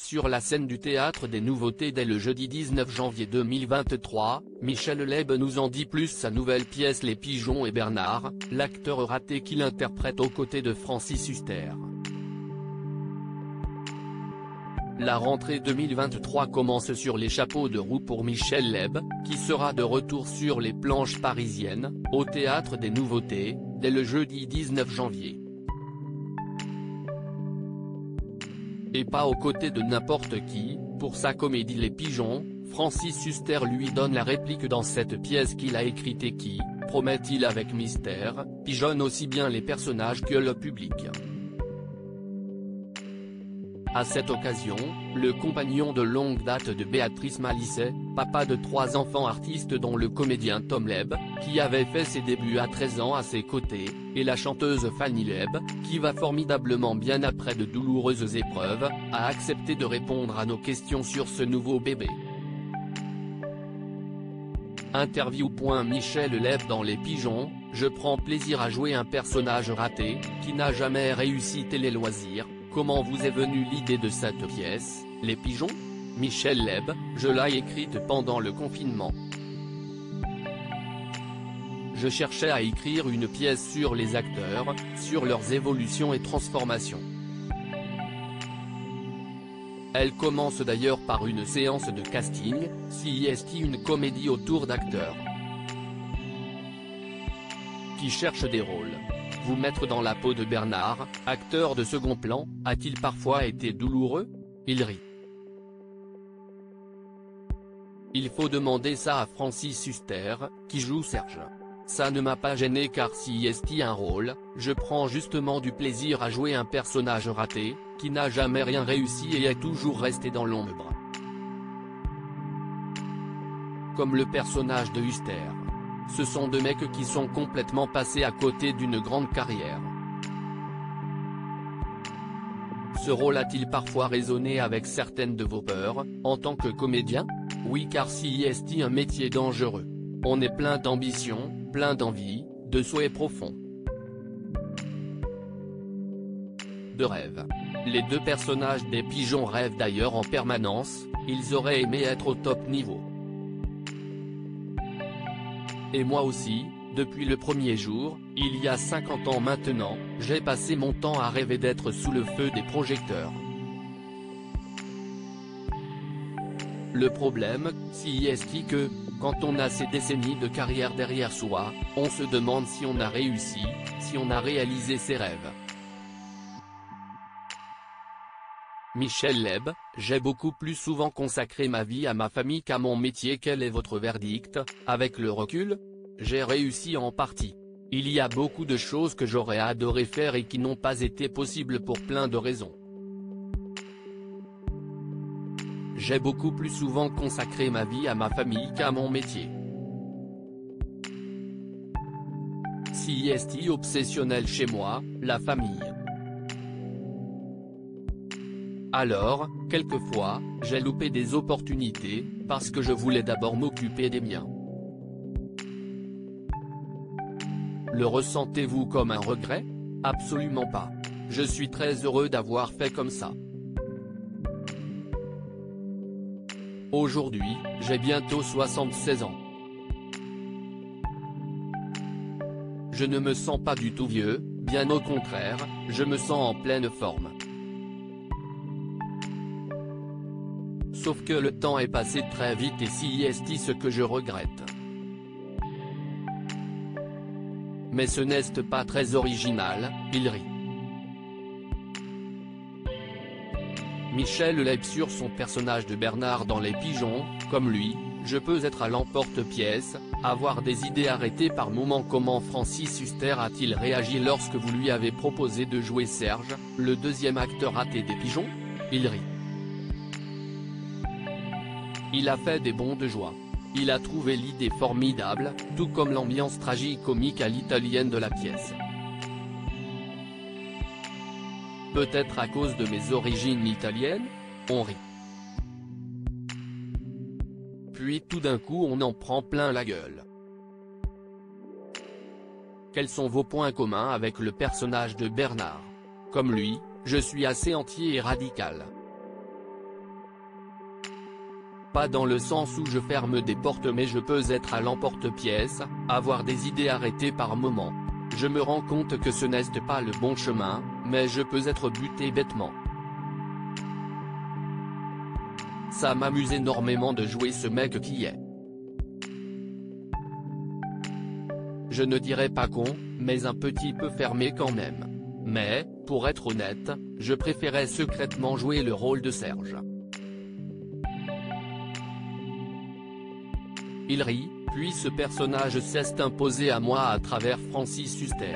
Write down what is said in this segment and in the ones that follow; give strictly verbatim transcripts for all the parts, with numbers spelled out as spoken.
Sur la scène du Théâtre des Nouveautés dès le jeudi dix-neuf janvier deux mille vingt-trois, Michel Leb nous en dit plus. Sa nouvelle pièce Les Pigeons et Bernard, l'acteur raté qu'il interprète aux côtés de Francis Huster. La rentrée deux mille vingt-trois commence sur les chapeaux de roue pour Michel Leb, qui sera de retour sur les planches parisiennes, au Théâtre des Nouveautés, dès le jeudi dix-neuf janvier. Et pas aux côtés de n'importe qui, pour sa comédie Les Pigeons, Francis Huster lui donne la réplique dans cette pièce qu'il a écrite et qui, promet-il avec mystère, pigeonne aussi bien les personnages que le public. À cette occasion, le compagnon de longue date de Béatrice Malicet, papa de trois enfants artistes dont le comédien Tom Leb, qui avait fait ses débuts à treize ans à ses côtés, et la chanteuse Fanny Leb, qui va formidablement bien après de douloureuses épreuves, a accepté de répondre à nos questions sur ce nouveau bébé. Interview. Michel Leb dans Les Pigeons, je prends plaisir à jouer un personnage raté, qui n'a jamais réussi télé loisirs. Comment vous est venue l'idée de cette pièce, Les Pigeons? Michel Leb, je l'ai écrite pendant le confinement. Je cherchais à écrire une pièce sur les acteurs, sur leurs évolutions et transformations. Elle commence d'ailleurs par une séance de casting, C I S T, une comédie autour d'acteurs qui cherchent des rôles. Vous mettre dans la peau de Bernard, acteur de second plan, a-t-il parfois été douloureux? Il rit. Il faut demander ça à Francis Huster, qui joue Serge. Ça ne m'a pas gêné car C I S T un rôle, je prends justement du plaisir à jouer un personnage raté, qui n'a jamais rien réussi et est toujours resté dans l'ombre. Comme le personnage de Huster. Ce sont deux mecs qui sont complètement passés à côté d'une grande carrière. Ce rôle a-t-il parfois résonné avec certaines de vos peurs, en tant que comédien? Oui, car C I S T un métier dangereux. On est plein d'ambition, plein d'envie, de souhaits profonds. De rêves. Les deux personnages des Pigeons rêvent d'ailleurs en permanence, ils auraient aimé être au top niveau. Et moi aussi, depuis le premier jour, il y a cinquante ans maintenant, j'ai passé mon temps à rêver d'être sous le feu des projecteurs. Le problème, C I S T que, quand on a ces décennies de carrière derrière soi, on se demande si on a réussi, si on a réalisé ses rêves. Michel Leb, j'ai beaucoup plus souvent consacré ma vie à ma famille qu'à mon métier. Quel est votre verdict? Avec le recul, j'ai réussi en partie. Il y a beaucoup de choses que j'aurais adoré faire et qui n'ont pas été possibles pour plein de raisons. J'ai beaucoup plus souvent consacré ma vie à ma famille qu'à mon métier. C I S T obsessionnel chez moi, la famille. Alors, quelquefois, j'ai loupé des opportunités, parce que je voulais d'abord m'occuper des miens. Le ressentez-vous comme un regret? Absolument pas. Je suis très heureux d'avoir fait comme ça. Aujourd'hui, j'ai bientôt soixante-seize ans. Je ne me sens pas du tout vieux, bien au contraire, je me sens en pleine forme. Sauf que le temps est passé très vite et C I S T ce que je regrette. Mais ce n'est pas très original, il rit. Michel Leb sur son personnage de Bernard dans Les Pigeons, comme lui, je peux être à l'emporte-pièce, avoir des idées arrêtées par moments. Comment Francis Huster a-t-il réagi lorsque vous lui avez proposé de jouer Serge, le deuxième acteur raté des Pigeons? Il rit. Il a fait des bonds de joie. Il a trouvé l'idée formidable, tout comme l'ambiance tragique-comique à l'italienne de la pièce. Peut-être à cause de mes origines italiennes? On rit. Puis tout d'un coup on en prend plein la gueule. Quels sont vos points communs avec le personnage de Bernard? Comme lui, je suis assez entier et radical. Pas dans le sens où je ferme des portes, mais je peux être à l'emporte-pièce, avoir des idées arrêtées par moments. Je me rends compte que ce n'est pas le bon chemin, mais je peux être buté bêtement. Ça m'amuse énormément de jouer ce mec qui est. Je ne dirais pas con, mais un petit peu fermé quand même. Mais, pour être honnête, je préférais secrètement jouer le rôle de Serge. Il rit, puis ce personnage s'est imposé à moi à travers Francis Huster.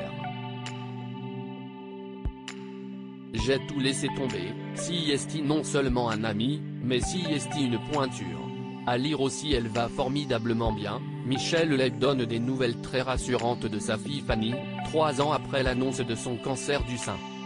J'ai tout laissé tomber, si est non seulement un ami, mais si est une pointure. À lire aussi Elle va formidablement bien, Michel Leib donne des nouvelles très rassurantes de sa fille Fanny, trois ans après l'annonce de son cancer du sein.